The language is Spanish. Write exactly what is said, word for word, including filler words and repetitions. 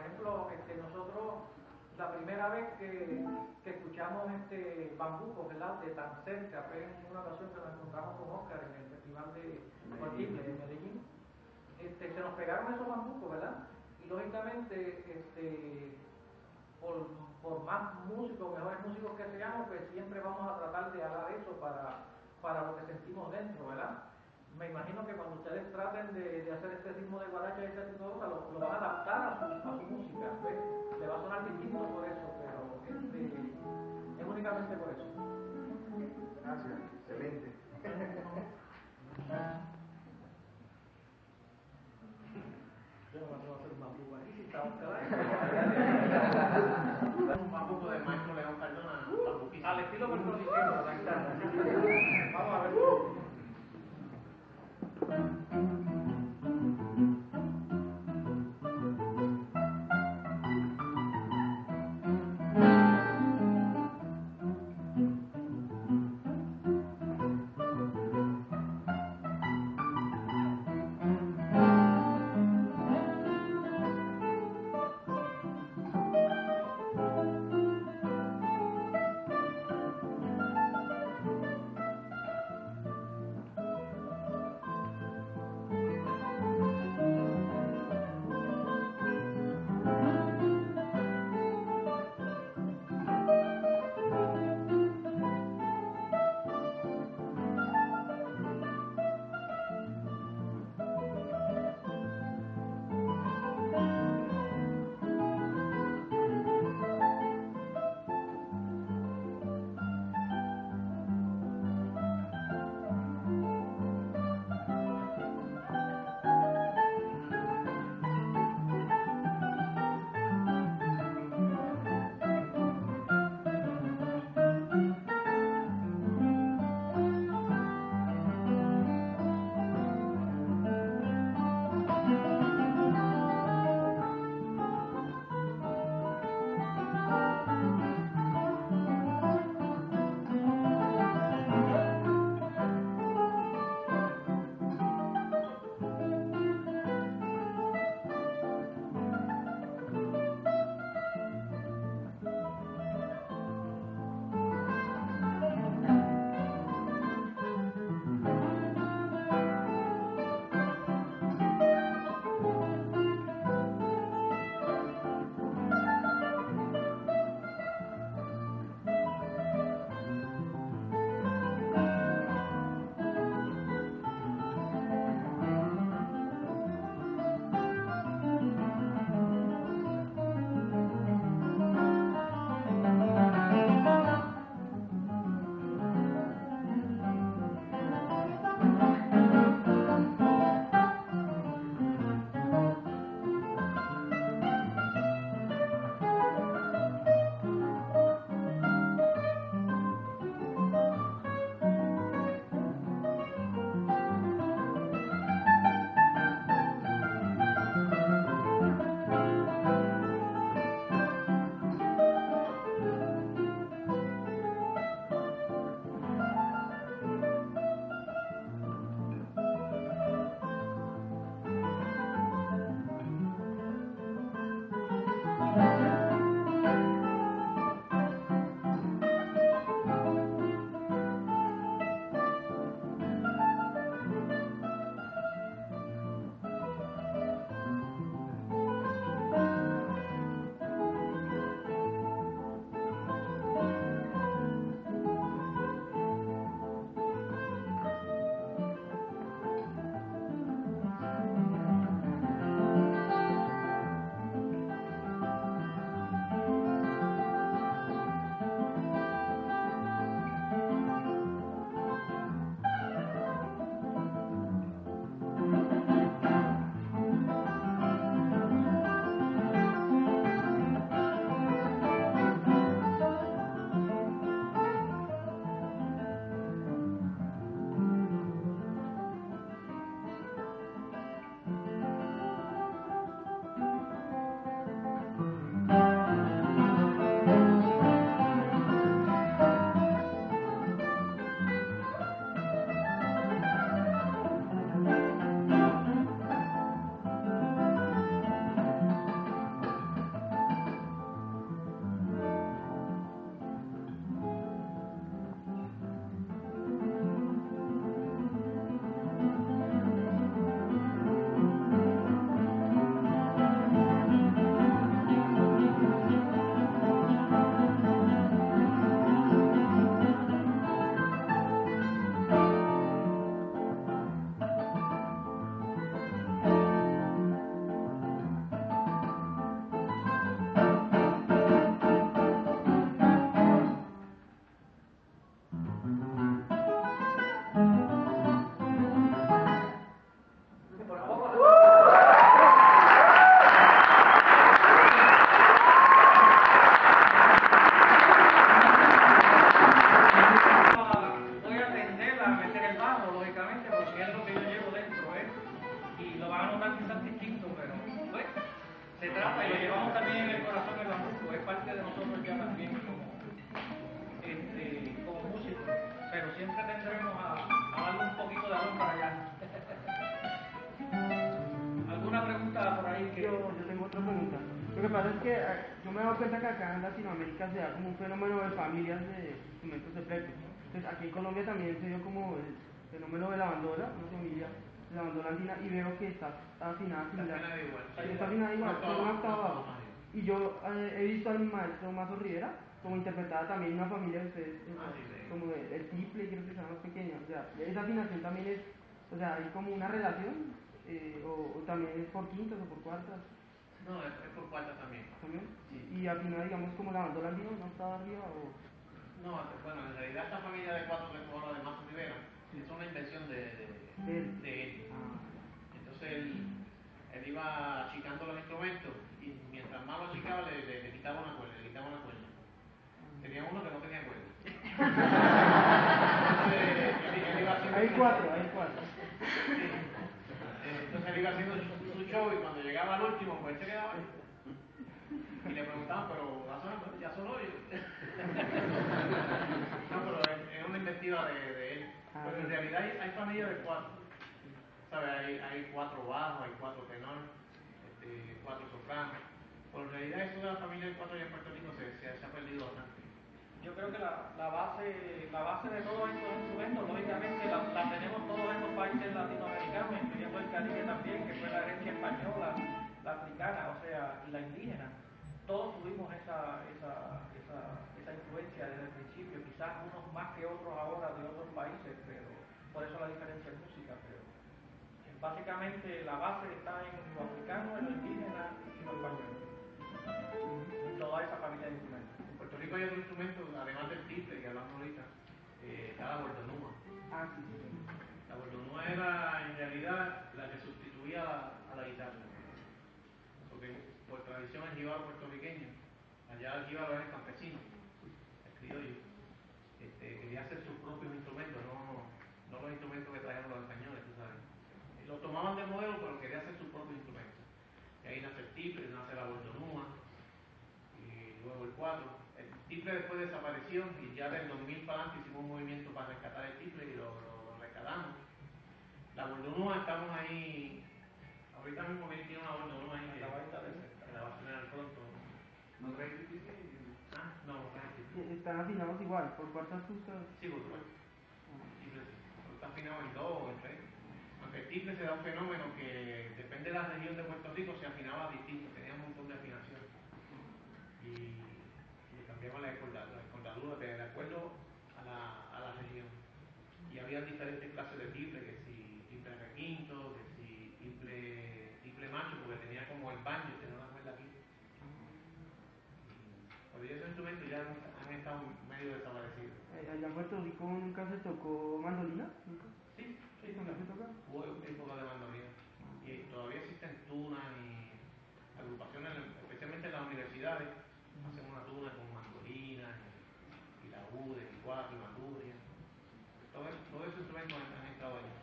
ejemplo, este, nosotros, la primera vez que, que escuchamos este bambuco, ¿verdad? De tan cerca, fue en una ocasión que nos encontramos con Oscar en el festival de Medellín, de Medellín. Este, se nos pegaron esos bambucos, ¿verdad? Y lógicamente, este, por, por más músicos, mejores músicos que seamos, pues siempre vamos a tratar de hablar eso para, para lo que sentimos dentro, ¿verdad? Me imagino que cuando ustedes traten de, de hacer este ritmo de guaracha y este tipo de cosas, lo, lo van a adaptar a su, a su música, ¿ves? Le va a sonar distinto por eso, pero este, es únicamente por eso. Gracias, excelente. Yo no me atrevo a hacer un bambuco aquí, si está Oscar ahí. Un bambuco del maestro León Cardona, bambuquísimo. Al estilo puertorriqueño, la guitarra. Vamos a ver. trata y lo llevamos también en el corazón del bambuco, es parte de nosotros ya también como, este, como músicos, pero siempre tendremos a, a darle un poquito de algo para allá. ¿Alguna pregunta por ahí? Que... Yo, yo tengo otra pregunta. Lo que pasa es que eh, yo me he dado cuenta que acá en Latinoamérica se da como un fenómeno de familias de instrumentos de pleito. Entonces aquí en Colombia también se dio como el fenómeno de la bandola, una familia de la bandola andina, y veo que está afinada similar. Está afinada igual. Sí, está afinada igual, con una octava abajo. Y yo eh, he visto al maestro Mazo Rivera como interpretada también una familia de ustedes, eh, Ah, sí, sí. como el, el triple, creo que sea más pequeña. O sea, esa afinación también es, o sea, hay como una relación, eh, o, o también es por quintas o por cuartas. No, es, es por cuarta también. ¿También? Sí. Y afinada, digamos, como la bandola andina, no estaba arriba o... No, bueno, en realidad esta familia de cuatro que tú hablas de Mazo Rivera es una invención de, de, de él. de él. Ah. Entonces él, él iba achicando los instrumentos y mientras más lo achicaba le, le, le quitaba una cuerda, le quitaba una cuerda. Tenía uno que no tenía cuerda. Entonces él, él iba haciendo... Hay cuatro, hay cuatro. Sí. Entonces él iba haciendo su, su show y cuando llegaba al último, pues él se quedaba ahí. Y le preguntaban, pero ya sonó yo. No, pero es, es una inventiva de, de él. Ah, Pero en sí. realidad hay, hay familias de cuatro. ¿Sabes? Hay, hay cuatro bajos, hay cuatro tenor, este, cuatro sopranos. Pero en realidad eso de la familia de cuatro allá en Puerto Rico se, se, se ha perdido bastante. Yo creo que la, la base la base de todos estos instrumentos, lógicamente, la, la tenemos todos estos países latinoamericanos, incluyendo el Caribe también, que fue la herencia española, la africana, o sea, y la indígena. Todos tuvimos esa, esa, esa, esa influencia desde el principio, quizás unos más que otros ahora de otros países, pero por eso la diferencia en música, pero básicamente la base está en lo africano, en lo indígena y lo español. Toda esa familia de instrumentos. En Puerto Rico hay otro instrumento, además del tiple que hablamos ahorita, eh, está la bordonúa. Ah, sí, sí. La bordonúa era en realidad la que sustituía a la, a la guitarra. Porque por tradición el jíbaro puertorriqueño, allá el jíbaro era el campesino, el criollo, este, quería hacer sus propios instrumentos, no, no los instrumentos que traían los españoles, tú sabes. Y los tomaban de modelo, pero quería hacer sus propios instrumentos. Y ahí nace el tiple, nace la bordonúa, y luego el cuatro. El tiple después desapareció y ya del dos mil para adelante hicimos un movimiento para rescatar el tiple y lo, lo, lo rescatamos. La bordonúa, estamos ahí, ahorita mismo viene tiene una bordonúa ahí que la, que la va a tener pronto. ¿No trae difícil? Ah, no, no trae tiple. Están afinados igual, por cuartas justas. Sí, por supuesto. Tiple sí. Está afinado en do o en re. Aunque el tiple se da un fenómeno que depende de la región de Puerto Rico, se afinaba distinto, tenía un montón de afinación. Y le cambiamos la escondadura de, de acuerdo a la, a la región. Y había diferentes clases de tiple, que si tiple requinto, que si tiple, tiple macho, porque tenía como el banjo, tenía una cuerda aquí. Por esos instrumentos ya han, han estado medio desaparecidos. Eh, allá en Puerto Rico nunca se tocó mandolina, nunca. Sí, sí, ¿Nunca se toca? hubo época de mandolina. Y todavía existen tunas y agrupaciones, especialmente en las universidades, hacen una tuna con mandolinas y, y laúdes y cuatro y bandurrias. Todos todo esos instrumentos han, han estado allí.